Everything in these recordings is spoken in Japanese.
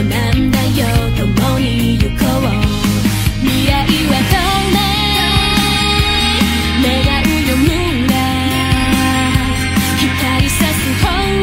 なんだよ共に行こう未来は透明願うよ未来光さす方へ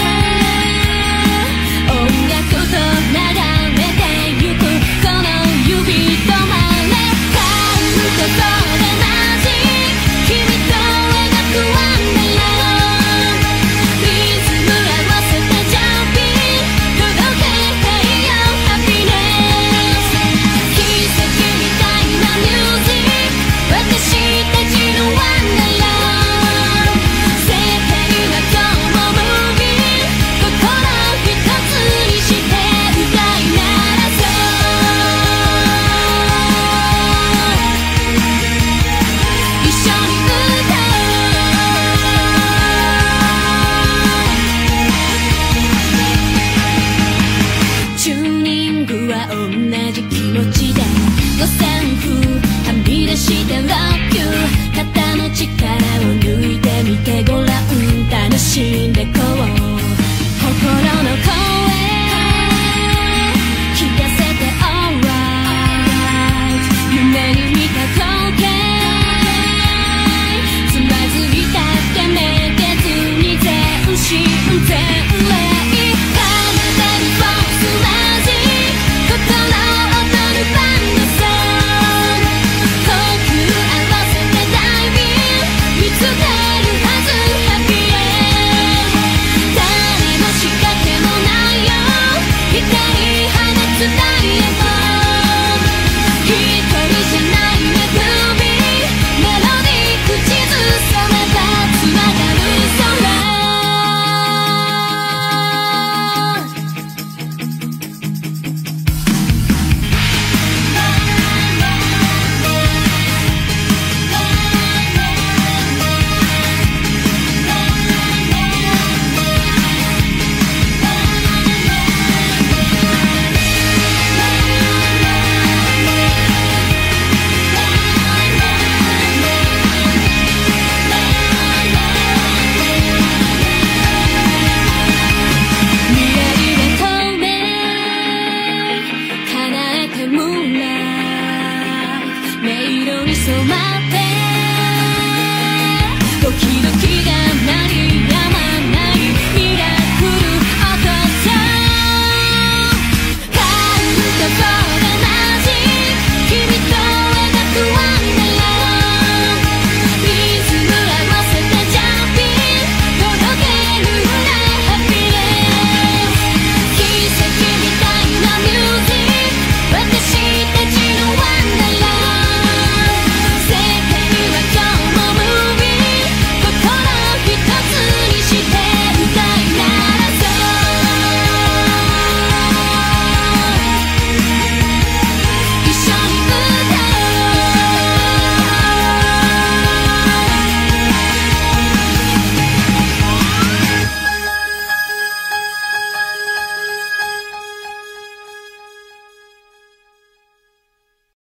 音楽と眺めてゆくこの指止まれカウントそれマジ君と描くワンダーランドリズム合わせてジャンピング届けHey yo happiness奇跡みたいなミュージック私たちのワンダーランド世界は今日もムービー心一つにして歌い鳴らそう一緒に歌うチューニングは同じ気持ちで五線譜